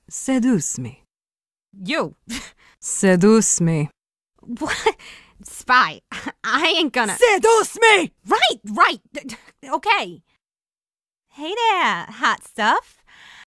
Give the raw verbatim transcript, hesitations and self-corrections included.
Seduce me. You. Seduce me. What? Spy, I ain't gonna... Seduce me! Right, right. Okay. Hey there, hot stuff.